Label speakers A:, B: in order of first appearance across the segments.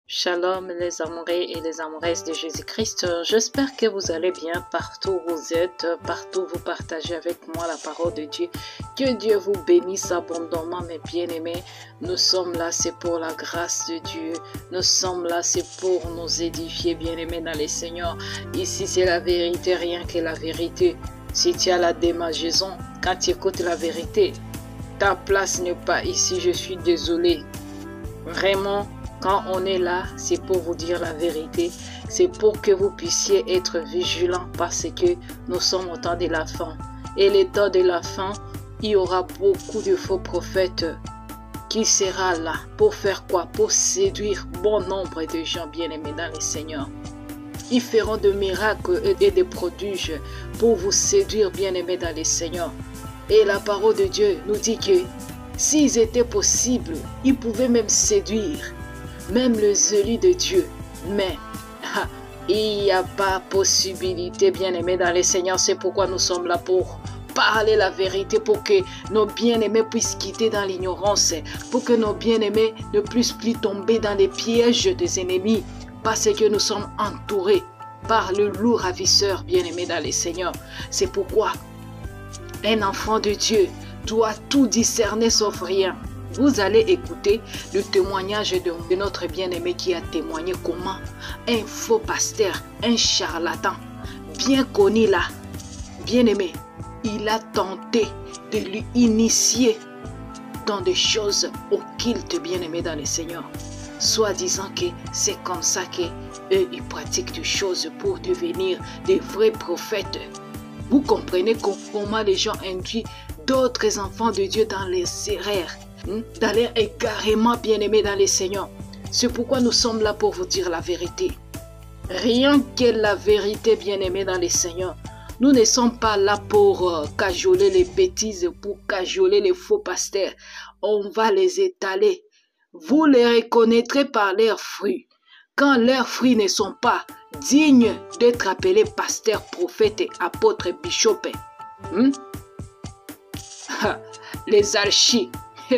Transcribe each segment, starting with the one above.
A: Shalom les amoureux et les amoureuses de Jésus-Christ. J'espère que vous allez bien partout où vous êtes, partout où vous partagez avec moi la parole de Dieu. Que Dieu vous bénisse abondamment mes bien-aimés. Nous sommes là, c'est pour la grâce de Dieu. Nous sommes là, c'est pour nous édifier bien-aimés dans les Seigneurs. Ici c'est la vérité, rien que la vérité. Si tu as la démangeaison, quand tu écoutes la vérité, ta place n'est pas ici, je suis désolé. Vraiment. Quand on est là, c'est pour vous dire la vérité. C'est pour que vous puissiez être vigilants parce que nous sommes au temps de la fin. Et le temps de la fin, il y aura beaucoup de faux prophètes qui sera là pour faire quoi? Pour séduire bon nombre de gens bien-aimés dans le Seigneur. Ils feront de miracles et de prodiges pour vous séduire bien-aimés dans le Seigneur. Et la parole de Dieu nous dit que s'ils étaient possibles, ils pouvaient même séduire même les élus de Dieu. Mais il n'y a pas possibilité, bien-aimés dans le Seigneur. C'est pourquoi nous sommes là pour parler la vérité, pour que nos bien-aimés puissent quitter dans l'ignorance, pour que nos bien-aimés ne puissent plus tomber dans les pièges des ennemis, parce que nous sommes entourés par le loup ravisseur, bien-aimés dans le Seigneur. C'est pourquoi un enfant de Dieu doit tout discerner sauf rien. Vous allez écouter le témoignage de notre bien-aimé qui a témoigné comment un faux pasteur, un charlatan, bien connu là, bien-aimé, il a tenté de lui initier dans des choses occultes, bien-aimé dans le Seigneur, soit disant que c'est comme ça qu'eux, ils pratiquent des choses pour devenir des vrais prophètes. Vous comprenez comment les gens induisent d'autres enfants de Dieu dans les erreurs, dans l'air égarément bien-aimé dans les Seigneurs. C'est pourquoi nous sommes là pour vous dire la vérité. Rien que la vérité, bien-aimé dans les Seigneurs. Nous ne sommes pas là pour cajoler les bêtises, pour cajoler les faux pasteurs. On va les étaler. Vous les reconnaîtrez par leurs fruits. Quand leurs fruits ne sont pas dignes d'être appelés pasteurs, prophètes, apôtres, bishops, les archis,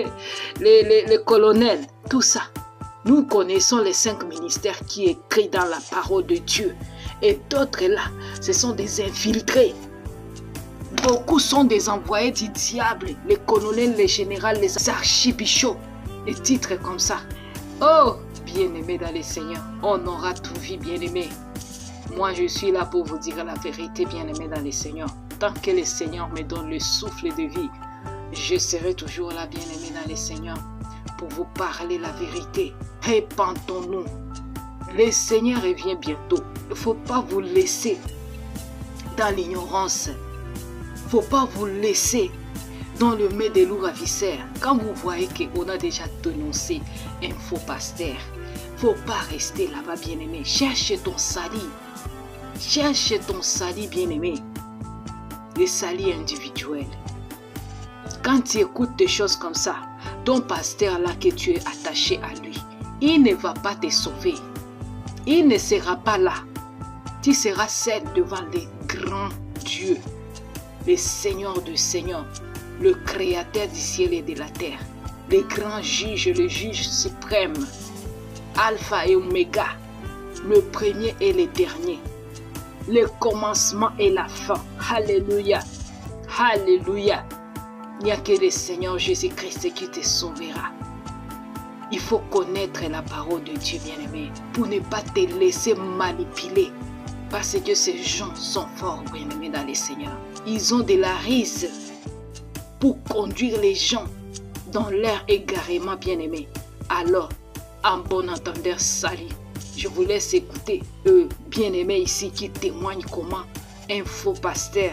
A: les colonels, tout ça. Nous connaissons les 5 ministères qui écrits dans la parole de Dieu. Et d'autres là, ce sont des infiltrés. Beaucoup sont des envoyés du diable. Les colonels, les généraux, les archibishops. Des titres comme ça. Oh, bien-aimés dans les Seigneurs, on aura tout vu, bien-aimés. Moi, je suis là pour vous dire la vérité, bien-aimés dans les Seigneurs. Tant que le Seigneur me donne le souffle de vie, je serai toujours là, bien-aimé dans les Seigneurs, pour vous parler la vérité. Répentons-nous. Le Seigneur revient bientôt. Il ne faut pas vous laisser dans l'ignorance. Il ne faut pas vous laisser dans le mets des loups ravisseurs. Quand vous voyez qu'on a déjà dénoncé un faux pasteur, il ne faut pas rester là-bas, bien-aimé. Cherche ton salut. Cherche ton salut, bien-aimé. Le salut individuel. Quand tu écoutes des choses comme ça, ton pasteur là que tu es attaché à lui, il ne va pas te sauver. Il ne sera pas là. Tu seras seul devant les grands dieux, le Seigneur du Seigneur, le Créateur du ciel et de la terre, le grand juge, le juge suprême, Alpha et Oméga, le premier et le dernier, le commencement et la fin. Alléluia. Alléluia. Il n'y a que le Seigneur Jésus-Christ qui te sauvera. Il faut connaître la parole de Dieu, bien-aimé, pour ne pas te laisser manipuler. Parce que ces gens sont forts, bien-aimés, dans le Seigneur. Ils ont de la rise pour conduire les gens dans leur égarement, bien-aimé. Alors, en bon entendeur, salut. Je vous laisse écouter bien-aimé ici qui témoigne comment un faux pasteur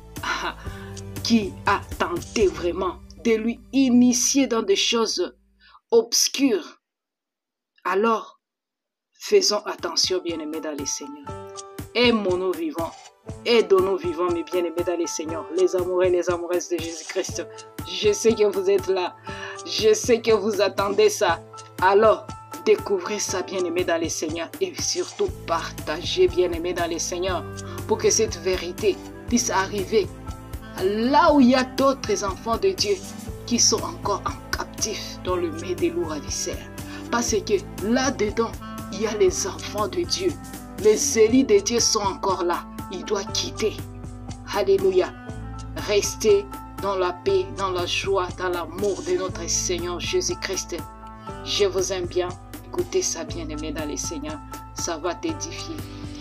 A: qui a tenté vraiment de lui initier dans des choses obscures. Alors, faisons attention, bien-aimés dans les Seigneurs. Aimons-nous vivants. Aidons-nous vivants, mes bien-aimés dans les Seigneurs. Les amoureux et les amoureuses de Jésus-Christ. Je sais que vous êtes là. Je sais que vous attendez ça. Alors, découvrez ça, bien-aimés dans les Seigneurs. Et surtout, partagez, bien-aimés dans les Seigneurs, pour que cette vérité puisse arriver là où il y a d'autres enfants de Dieu qui sont encore en captif dans le mets des loups ravisseurs. Parce que là-dedans, il y a les enfants de Dieu. Les élus de Dieu sont encore là. Il doit quitter. Alléluia. Restez dans la paix, dans la joie, dans l'amour de notre Seigneur Jésus-Christ. Je vous aime bien. Écoutez ça, bien-aimé dans le Seigneur. Ça va t'édifier.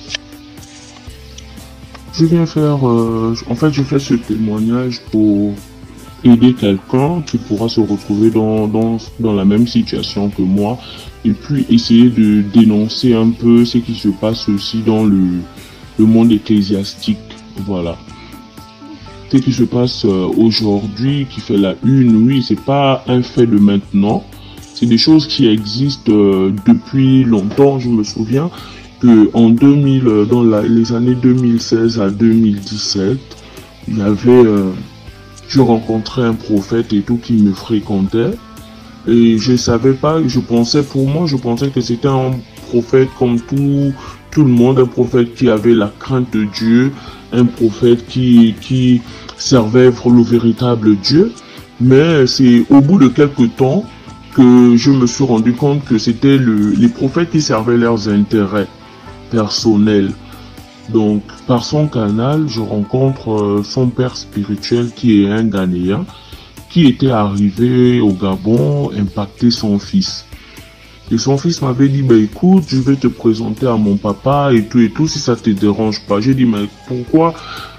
B: Je viens faire, en fait, je fais ce témoignage pour aider quelqu'un qui pourra se retrouver dans la même situation que moi, et puis essayer de dénoncer un peu ce qui se passe aussi dans le monde ecclésiastique. Voilà. Ce qui se passe aujourd'hui, qui fait la une, oui, c'est pas un fait de maintenant. C'est des choses qui existent depuis longtemps. Je me souviens que en 2000, dans les années 2016 à 2017, il y avait, je rencontrais un prophète et tout qui me fréquentait. Et je savais pas, je pensais que c'était un prophète comme tout le monde, un prophète qui avait la crainte de Dieu, un prophète qui servait le véritable Dieu. Mais c'est au bout de quelques temps que je me suis rendu compte que c'était les prophètes qui servaient leurs intérêts personnels. Donc, par son canal, je rencontre son père spirituel qui est un Ghanéen, qui était arrivé au Gabon impacter son fils. Et son fils m'avait dit, écoute, je vais te présenter à mon papa et tout, si ça te dérange pas. J'ai dit, mais pourquoi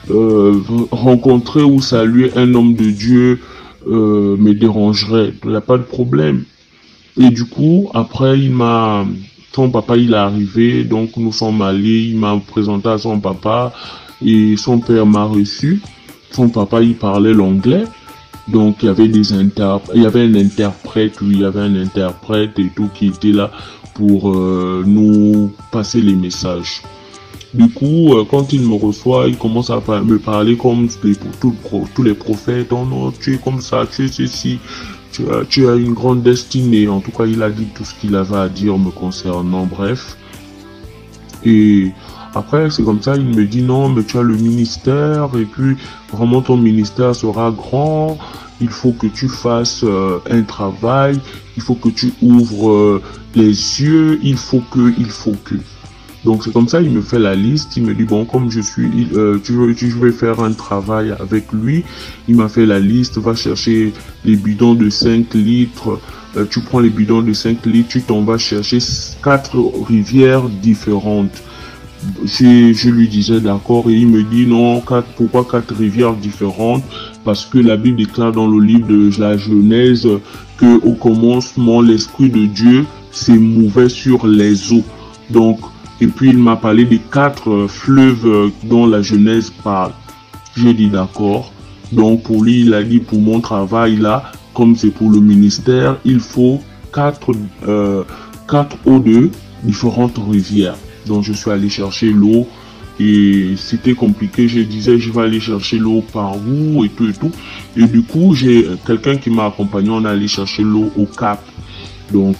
B: rencontrer ou saluer un homme de Dieu me dérangerait? Il n'y a pas de problème. Et du coup, après, son papa, il est arrivé, donc nous sommes allés, il m'a présenté à son papa et son père m'a reçu. Son papa, il parlait l'anglais. Donc, il y avait un interprète, et tout qui était là pour nous passer les messages. Du coup, quand il me reçoit, il commence à me parler comme tous les prophètes. Oh non, tu es comme ça, tu es ceci, tu as une grande destinée. En tout cas, il a dit tout ce qu'il avait à dire me concernant, bref. Et après, c'est comme ça, il me dit non, mais tu as le ministère, et puis vraiment ton ministère sera grand, il faut que tu fasses un travail, il faut que tu ouvres les yeux, il faut que. Donc c'est comme ça, il me fait la liste, il me dit bon, comme je vais faire un travail avec lui, il m'a fait la liste, va chercher les bidons de 5 litres, tu prends les bidons de 5 litres, tu t'en vas chercher 4 rivières différentes. Je lui disais d'accord et il me dit non, pourquoi 4 rivières différentes? Parce que la Bible déclare dans le livre de la Genèse que au commencement l'Esprit de Dieu s'émouvait sur les eaux. Donc, et puis il m'a parlé des 4 fleuves dont la Genèse parle. J'ai dit d'accord. Donc pour lui, il a dit pour mon travail là, comme c'est pour le ministère, il faut 4 eaux de différentes rivières. Donc je suis allé chercher l'eau et c'était compliqué. Je disais je vais aller chercher l'eau par où et tout. Et du coup j'ai quelqu'un qui m'a accompagné, on est allé chercher l'eau au Cap. Donc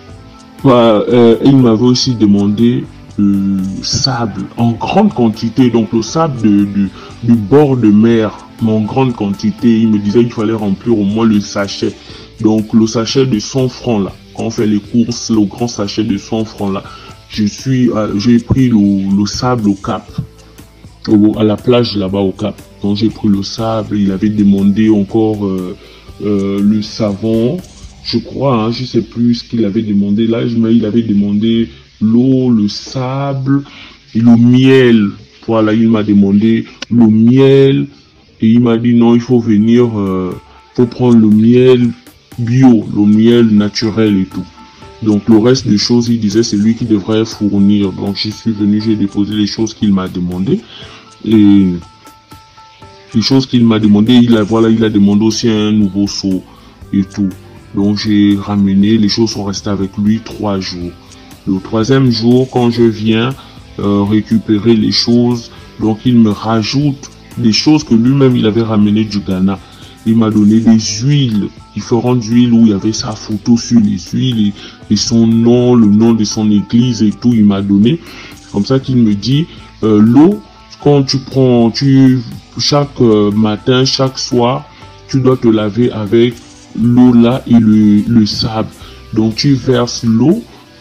B: il m'avait aussi demandé du sable en grande quantité, donc le sable du bord de mer en grande quantité. Il me disait qu'il fallait remplir au moins le sachet, donc le sachet de 100 francs là, quand on fait les courses, le grand sachet de 100 francs là. J'ai pris le sable au Cap, à la plage là-bas au Cap. Donc j'ai pris le sable, il avait demandé encore le savon, je crois, hein, je sais plus ce qu'il avait demandé là, mais il avait demandé l'eau, le sable et le miel. Voilà, il m'a demandé le miel et il m'a dit non, il faut venir, faut prendre le miel bio, le miel naturel et tout. Donc le reste des choses, il disait c'est lui qui devrait fournir. Donc j'y suis venu, j'ai déposé les choses qu'il m'a demandé. Et les choses qu'il m'a demandé, il a demandé aussi un nouveau seau et tout. Donc j'ai ramené, les choses sont restées avec lui 3 jours. Le 3e jour, quand je viens récupérer les choses, donc il me rajoute des choses que lui-même il avait ramenées du Ghana. Il m'a donné des huiles, différentes huiles où il y avait sa photo sur les huiles et son nom, le nom de son église et tout, il m'a donné. Comme ça qu'il me dit, l'eau, quand tu prends, chaque matin, chaque soir, tu dois te laver avec l'eau là et le sable. Donc tu verses l'eau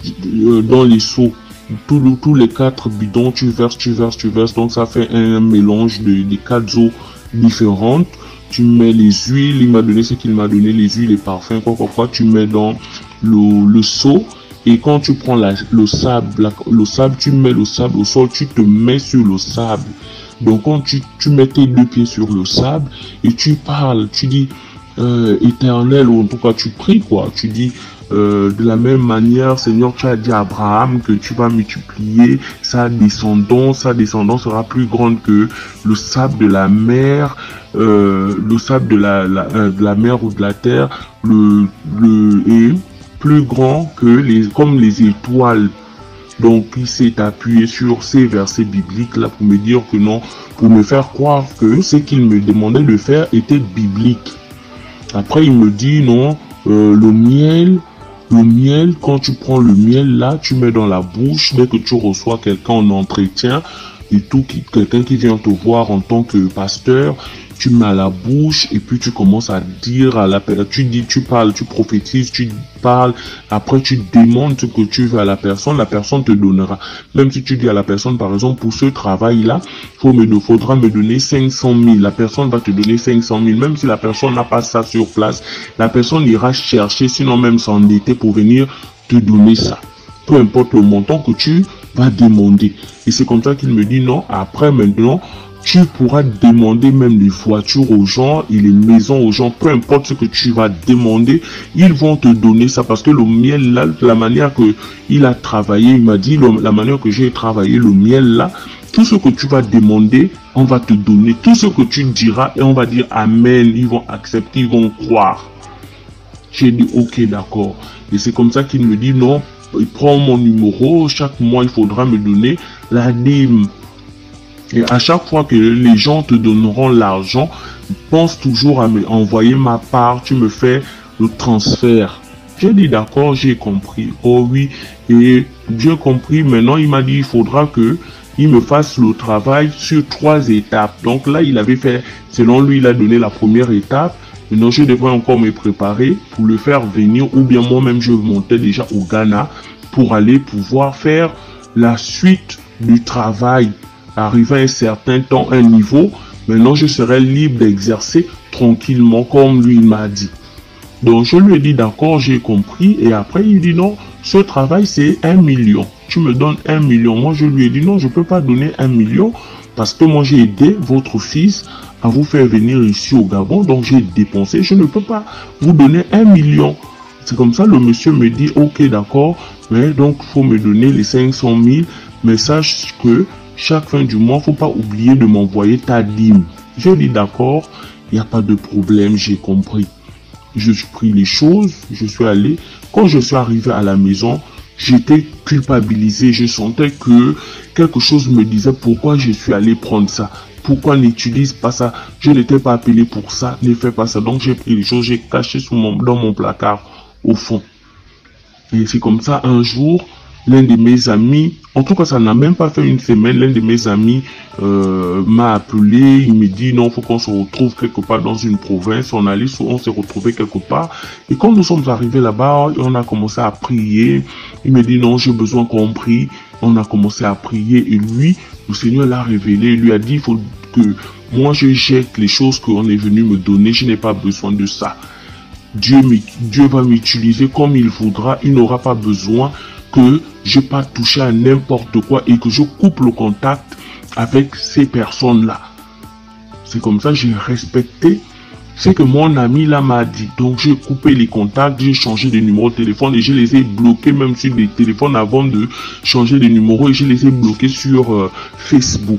B: dans les seaux. Tous les 4 bidons, tu verses. Donc ça fait un mélange de 4 eaux différentes. Tu mets les huiles, il m'a donné ce qu'il m'a donné, les huiles, les parfums, quoi. Tu mets dans le seau. Et quand tu prends le sable, tu mets le sable au sol, tu te mets sur le sable. Donc quand tu mets tes 2 pieds sur le sable et tu parles, tu dis éternel, ou en tout cas tu pries quoi, tu dis de la même manière, Seigneur, tu as dit à Abraham que tu vas multiplier sa descendance sera plus grande que le sable de la mer, le sable de la mer ou de la terre, et plus grand que comme les étoiles. Donc il s'est appuyé sur ces versets bibliques là pour me dire que non, pour me faire croire que ce qu'il me demandait de faire était biblique. Après il me dit non, le miel, quand tu prends le miel là, tu mets dans la bouche dès que tu reçois quelqu'un en entretien et tout, quelqu'un qui vient te voir en tant que pasteur, tu mets à la bouche et puis tu commences à dire à la personne, tu parles, tu prophétises, tu parles, après tu demandes ce que tu veux à la personne te donnera. Même si tu dis à la personne, par exemple, pour ce travail-là, faudra me donner 500 000, la personne va te donner 500 000, même si la personne n'a pas ça sur place, la personne ira chercher, sinon même s'endetter pour venir te donner ça. Peu importe le montant que tu vas demander. Et c'est comme ça qu'il me dit non, après maintenant, tu pourras demander même les voitures aux gens et les maisons aux gens, peu importe ce que tu vas demander, ils vont te donner ça parce que le miel là, la manière que il a travaillé, il m'a dit la manière que j'ai travaillé le miel là, tout ce que tu vas demander, on va te donner, tout ce que tu diras et on va dire amen, ils vont accepter, ils vont croire. J'ai dit ok d'accord et c'est comme ça qu'il me dit non, il prend mon numéro, chaque mois il faudra me donner la dîme. Et à chaque fois que les gens te donneront l'argent, pense toujours à me envoyer ma part, tu me fais le transfert. J'ai dit d'accord, j'ai compris. Oh oui, et j'ai compris. Maintenant, il m'a dit il faudra que il me fasse le travail sur 3 étapes. Donc là, il avait fait, selon lui, il a donné la première étape. Maintenant, je devrais encore me préparer pour le faire venir, ou bien moi-même, je montais déjà au Ghana pour aller pouvoir faire la suite du travail. Arrivé à un certain temps, un niveau, maintenant je serai libre d'exercer tranquillement comme lui m'a dit. Donc je lui ai dit d'accord, j'ai compris. Et après il dit non, ce travail c'est 1 million. Tu me donnes 1 million. Moi je lui ai dit non, je ne peux pas donner 1 million parce que moi j'ai aidé votre fils à vous faire venir ici au Gabon. Donc j'ai dépensé, je ne peux pas vous donner 1 million. C'est comme ça le monsieur me dit ok d'accord, mais donc il faut me donner les 500 000. Mais sache que chaque fin du mois, faut pas oublier de m'envoyer ta dîme. J'ai dit d'accord, il n'y a pas de problème, j'ai compris. Je suis pris les choses, je suis allé. Quand je suis arrivé à la maison, j'étais culpabilisé. Je sentais que quelque chose me disait pourquoi je suis allé prendre ça. Pourquoi n'utilise pas ça? Je n'étais pas appelé pour ça, ne fais pas ça. Donc j'ai pris les choses, j'ai caché dans mon placard au fond. Et c'est comme ça un jour. L'un de mes amis, en tout cas ça n'a même pas fait une semaine, l'un de mes amis m'a appelé, il me dit non, il faut qu'on se retrouve quelque part dans une province, on s'est retrouvé quelque part, et quand nous sommes arrivés là-bas, on a commencé à prier, il me dit non, j'ai besoin qu'on prie, on a commencé à prier, et lui, le Seigneur l'a révélé, il lui a dit, il faut que moi je jette les choses qu'on est venu me donner, je n'ai pas besoin de ça. Dieu va m'utiliser comme il voudra, il n'aura pas besoin que je pas toucher à n'importe quoi et que je coupe le contact avec ces personnes-là. C'est comme ça que j'ai respecté ce que mon ami là m'a dit. Donc j'ai coupé les contacts, j'ai changé de numéro de téléphone et je les ai bloqués même sur des téléphones avant de changer de numéro et je les ai bloqués sur Facebook.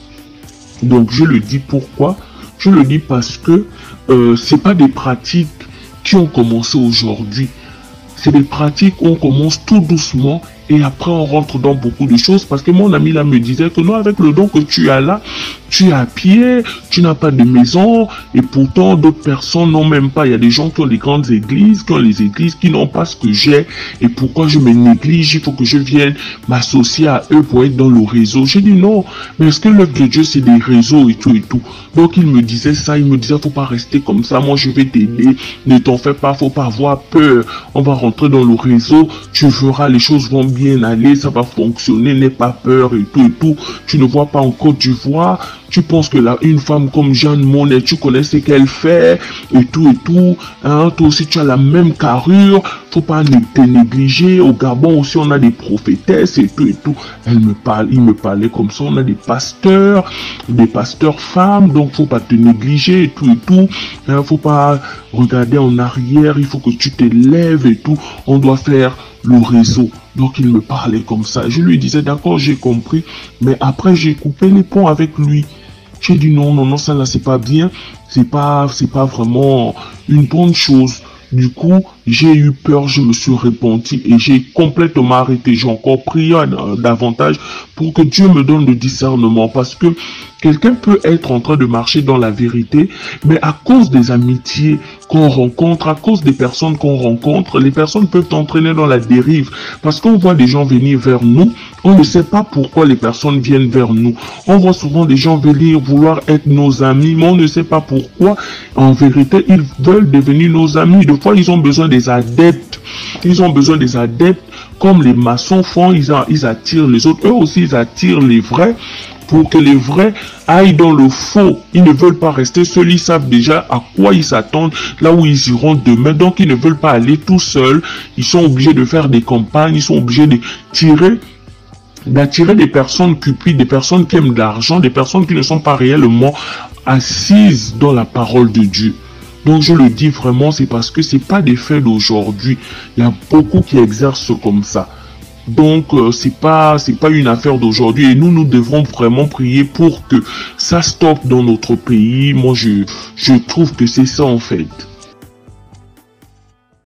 B: Donc je le dis pourquoi? Je le dis parce que c'est pas des pratiques qui ont commencé aujourd'hui. C'est des pratiques où on commence tout doucement Et après, on rentre dans beaucoup de choses parce que mon ami là me disait que non, avec le don que tu as là, tu es à pied, tu n'as pas de maison et pourtant d'autres personnes n'ont même pas. Il y a des gens qui ont des grandes églises, qui ont les églises, qui n'ont pas ce que j'ai. Et pourquoi je me néglige? Il faut que je vienne m'associer à eux pour être dans le réseau. J'ai dit non, mais est-ce que l'œuvre de Dieu c'est des réseaux et tout et tout? Donc il me disait ça, il me disait faut pas rester comme ça, moi je vais t'aider, ne t'en fais pas, faut pas avoir peur. On va rentrer dans le réseau, tu verras, les choses vont bien aller, ça va fonctionner, n'aie pas peur et tout et tout. Tu ne vois pas en Côte d'Ivoire, tu penses que là, une femme comme Jeanne Monnet, tu connais ce qu'elle fait et tout, hein, toi aussi tu as la même carrure, faut pas te négliger. Au Gabon aussi on a des prophétesses et tout. Il me parlait comme ça, on a des pasteurs femmes, donc faut pas te négliger et tout, hein, faut pas regarder en arrière, il faut que tu te lèves et tout, on doit faire le réseau. Donc il me parlait comme ça, je lui disais d'accord, j'ai compris, mais après j'ai coupé les ponts avec lui. J'ai dit non, ça là c'est pas bien, c'est pas vraiment une bonne chose. Du coup, j'ai eu peur, je me suis repenti et j'ai complètement arrêté. J'ai encore prié davantage pour que Dieu me donne le discernement parce que quelqu'un peut être en train de marcher dans la vérité, mais à cause des amitiés qu'on rencontre, à cause des personnes qu'on rencontre, les personnes peuvent entraîner dans la dérive parce qu'on voit des gens venir vers nous, on ne sait pas pourquoi les personnes viennent vers nous. On voit souvent des gens venir vouloir être nos amis, mais on ne sait pas pourquoi. En vérité, ils veulent devenir nos amis. Des fois, ils ont besoin des adeptes. Ils ont besoin des adeptes comme les maçons font, ils attirent les autres. Eux aussi, ils attirent les vrais pour que les vrais aillent dans le faux. Ils ne veulent pas rester seuls, ils savent déjà à quoi ils s'attendent, là où ils iront demain. Donc, ils ne veulent pas aller tout seuls. Ils sont obligés de faire des campagnes, ils sont obligés d'attirer des personnes cupides, des personnes qui aiment l'argent, des personnes qui ne sont pas réellement assises dans la parole de Dieu. Donc je le dis vraiment, c'est parce que c'est pas des faits d'aujourd'hui. Il y a beaucoup qui exercent comme ça. Donc c'est pas une affaire d'aujourd'hui et nous devrons vraiment prier pour que ça stoppe dans notre pays. Moi je trouve que c'est ça en fait.